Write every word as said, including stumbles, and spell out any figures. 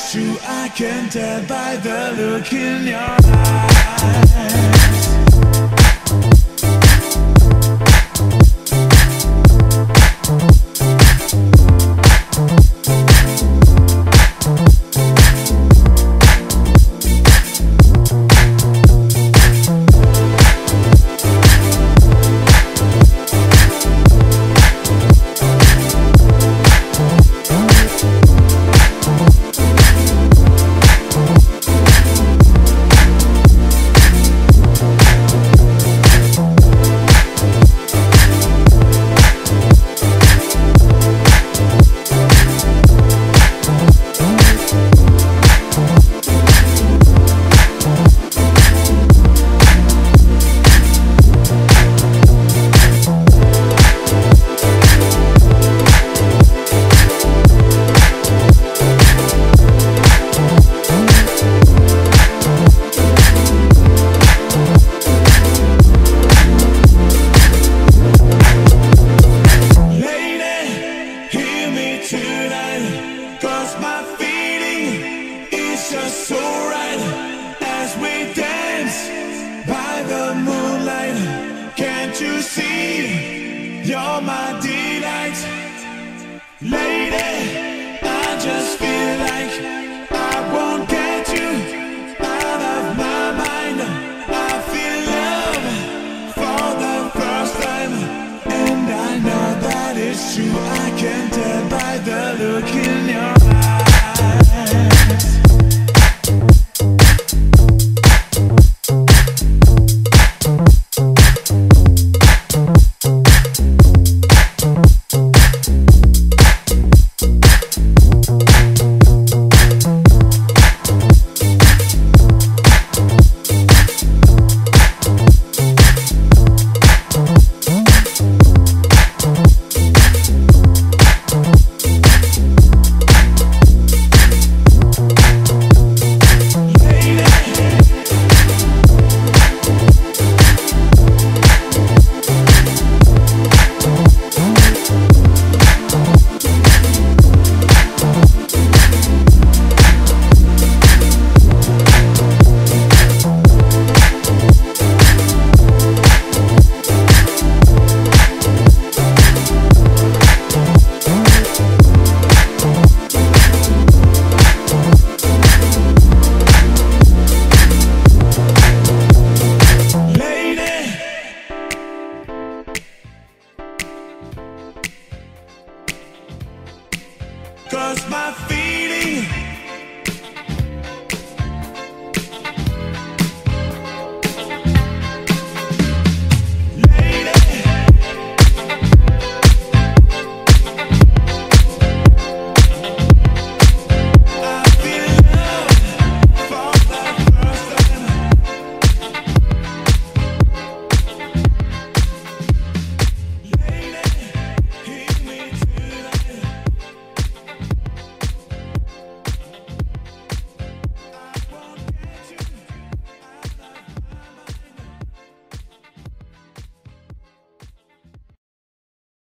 is true, I can tell by the look in your eyes. Just so right as we dance by the moonlight. Can't you see you're my delight? Lady, I just feel like I won't get you out of my mind. I feel love for the first time, and I know that it's true. I can tell by the look in your eyes. Cause my feeling